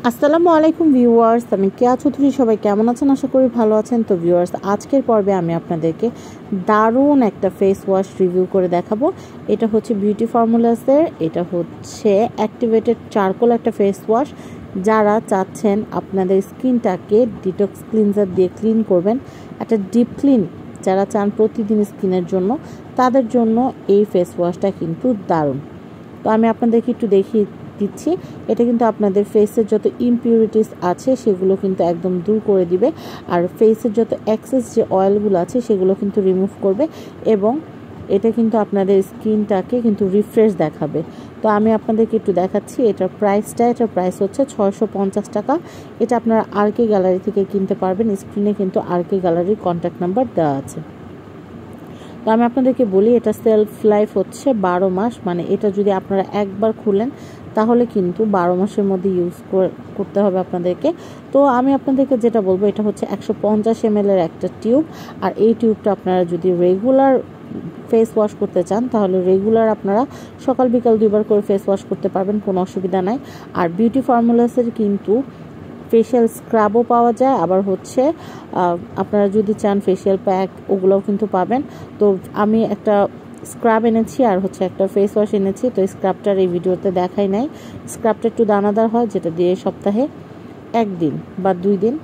আসসালামু আলাইকুম ভিউয়ার্স, আমি কেয়া চৌধুরী। সবাই কেমন আছেন? আশা করি ভালো আছেন। তো ভিউয়ার্স, আজকের পর্বে আমি আপনাদেরকে দারুণ একটা ফেস ওয়াশ রিভিউ করে দেখাবো। এটা হচ্ছে বিউটি ফর্মুলাসের, এটা হচ্ছে অ্যাক্টিভেটেড চারকোল একটা ফেস ওয়াশ। যারা চাচ্ছেন আপনাদের স্কিনটাকে ডিটক্স ক্লিনজার দিয়ে ক্লিন করবেন, একটা ডিপ ক্লিন যারা চান প্রতিদিন স্কিনের জন্য, তাদের জন্য এই ফেস ওয়াশটা কিন্তু দারুণ। তো আমি আপনাদেরকে একটু দেখিয়ে দিচ্ছি। এটা কিন্তু আপনাদের ফেসের যত ইমপিউরিটিস আছে সেগুলো কিন্তু একদম দূর করে দিবে, আর ফেসের যত এক্সেস যে অয়েলগুলো আছে সেগুলো কিন্তু রিমুভ করবে, এবং এটা কিন্তু আপনাদের স্কিনটাকে কিন্তু রিফ্রেশ দেখাবে। তো আমি আপনাদেরকে একটু দেখাচ্ছি এটার প্রাইস হচ্ছে 650 টাকা। এটা আপনারা আরকে গ্যালারি থেকে কিনতে পারবেন। স্ক্রিনে কিন্তু আরকে গ্যালারির কন্ট্যাক্ট নাম্বার দেওয়া আছে। তো আমি আপনাদেরকে বলি, এটা সেলফ লাইফ হচ্ছে 12 মাস। মানে এটা যদি আপনারা একবার খুলেন তাহলে কিন্তু 12 মাসের মধ্যে ইউজ করতে হবে আপনাদেরকে। তো আমি আপনাদেরকে যেটা বলবো, এটা হচ্ছে 150 ml এর একটা টিউব। আর এই টিউবটা আপনারা যদি রেগুলার ফেস ওয়াশ করতে চান তাহলে রেগুলার আপনারা সকাল বিকাল 2 বার করে ফেস ওয়াশ করতে পারবেন, কোনো অসুবিধা নাই। আর বিউটি ফর্মুলাসের কিন্তু ফেশিয়াল স্ক্রাবও পাওয়া যায়, আবার হচ্ছে আপনারা যদি চান ফেশিয়াল প্যাক, ওগুলোও কিন্তু পাবেন। তো আমি একটা স্ক্রাব এনেছি আর হচ্ছে একটা ফেস ওয়াশ এনেছি। তো স্ক্রাবটার এই ভিডিওতে দেখাই নাই। স্ক্রাবটা একটু দানাদার হয়, যেটা দিয়ে সপ্তাহে 1 দিন বা 2 দিন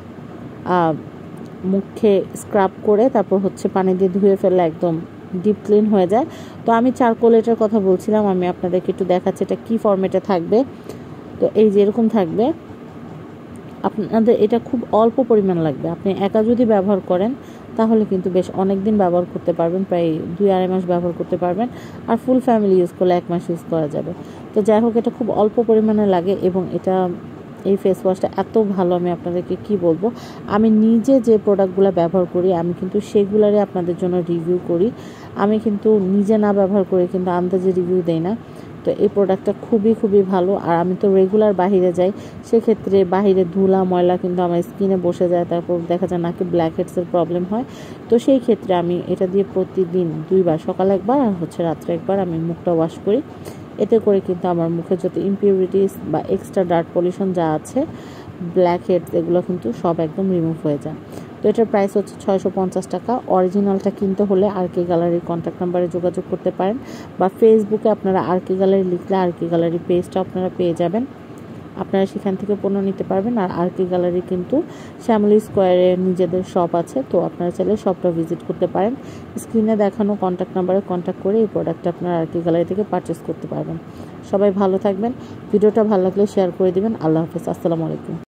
মুখে স্ক্রাব করে তারপর হচ্ছে পানি দিয়ে ধুয়ে ফেললে একদম ডিপ ক্লিন হয়ে যায়। তো আমি চারকোলেটার কথা বলছিলাম, আমি আপনাদেরকে একটু দেখাচ্ছি এটা কী ফর্মেটে থাকবে। তো এই যে এরকম থাকবে। আপনাদের এটা খুব অল্প পরিমাণ লাগবে। আপনি একা যদি ব্যবহার করেন তাহলে কিন্তু বেশ অনেক দিন ব্যবহার করতে পারবেন, প্রায় 2-2.5 মাস ব্যবহার করতে পারবেন। আর ফুল ফ্যামিলি ইউজ করলে 1 মাস ইউজ করা যাবে। তো যাই হোক, এটা খুব অল্প পরিমাণে লাগে, এবং এই ফেস ওয়াশটা এত ভালো, আমি আপনাদেরকে কি বলবো। আমি নিজে যে প্রোডাক্টগুলো ব্যবহার করি আমি কিন্তু সেগুলারই আপনাদের জন্য রিভিউ করি। আমি কিন্তু নিজে না ব্যবহার করে কিন্তু আন্দাজে রিভিউ দেই না। তো এই প্রোডাক্টটা খুবই ভালো। আর আমি তো রেগুলার বাহিরে যাই, সেক্ষেত্রে বাহিরে ধুলা ময়লা কিন্তু আমার স্কিনে বসে যায়, তারপর দেখা যায় নাকি ব্ল্যাক হেডসের প্রবলেম হয়। তো সেই ক্ষেত্রে আমি এটা দিয়ে প্রতিদিন 2 বার, সকালে 1 বার আর হচ্ছে রাত্রে 1 বার আমি মুখটা ওয়াশ করি। এতে করে কিন্তু আমার মুখে যত ইমপিউরিটিস বা এক্সট্রা ডার্ক পলিউশন যা আছে, ব্ল্যাক হেডস, এগুলো কিন্তু সব একদম রিমুভ হয়ে যায়। তো এটার প্রাইস হচ্ছে 650 টাকা। অরিজিনালটা কিনতে হলে আরকে গ্যালারির কন্ট্যাক্ট নাম্বারে যোগাযোগ করতে পারেন, বা ফেসবুকে আপনারা আরকে গ্যালারি লিখলে আরকে গ্যালারি পেজটা আপনারা পেয়ে যাবেন। আপনারা সেখান থেকে পণ্য নিতে পারবেন। আর আরকে গ্যালারি কিন্তু শ্যামলী স্কোয়ারে নিজেদের শপ আছে, তো আপনারা চাইলে শপটা ভিজিট করতে পারেন। স্ক্রিনে দেখানো কন্ট্যাক্ট নাম্বারে কন্ট্যাক্ট করে এই প্রোডাক্টটা আপনারা আরকে গ্যালারি থেকে পারচেস করতে পারবেন। সবাই ভালো থাকবেন। ভিডিওটা ভালো লাগলে শেয়ার করে দিবেন। আল্লাহ হাফেজ, আসসালামু আলাইকুম।